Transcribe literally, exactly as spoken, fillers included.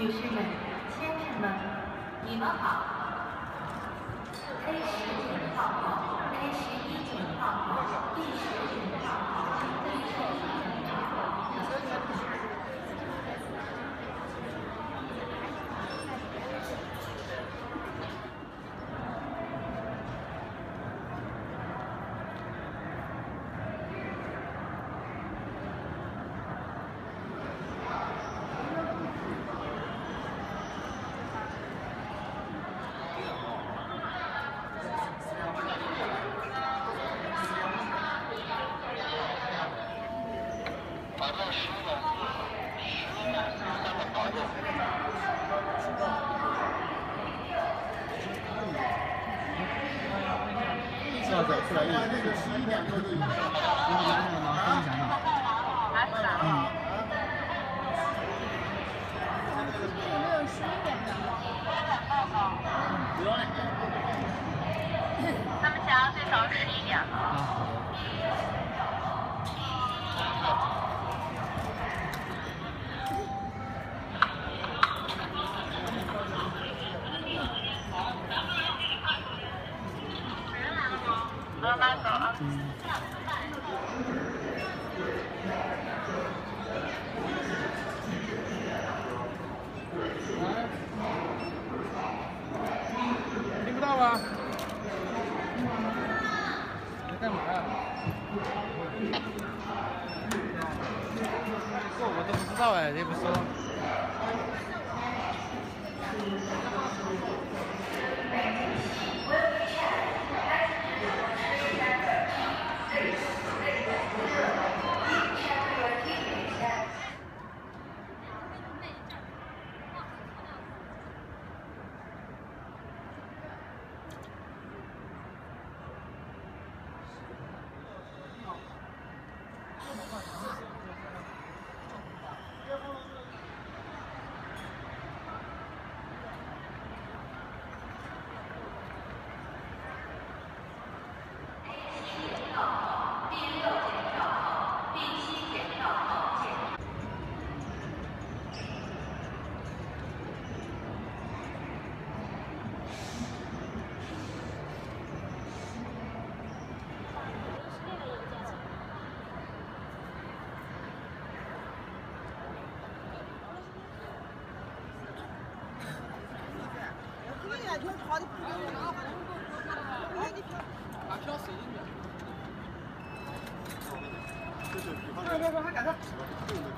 女士们、先生们，你们好。A 十检票号、A 十一检票号、B 十检票号、B 十一检票号。 要走出来，因为那个十一点多就已经到了。你想想吗？你想想。嗯。 有没有十一点的？ 不用了。 他们想要最早十一点了。 啊。 慢慢走啊。 嗯。听不到吧？在干嘛呀？这我都不知道哎，也不说。 把票塞进去。别别别，还赶上！